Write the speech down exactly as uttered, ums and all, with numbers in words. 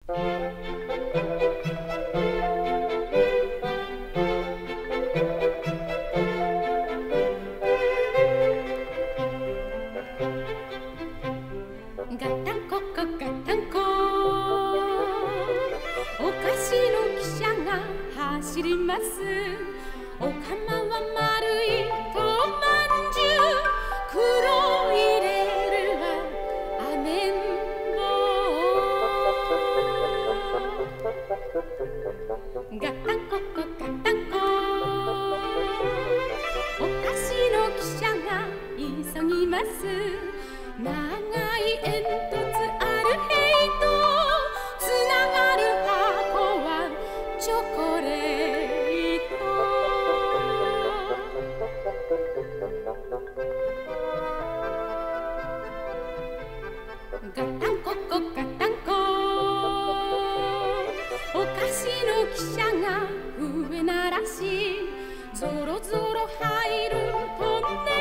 ガタンココガタンコ、お菓子の汽車が走ります。お釜は丸いとまんじゅう、黒入れるはあめんぼ。ガタンココガタンコ、お菓子の汽車が急ぎます。長い煙突ある塀とつながる箱はチョコレート。ガタンココガタンコ、お菓子の汽車が笛鳴らし、ぞろぞろ入るトンネル。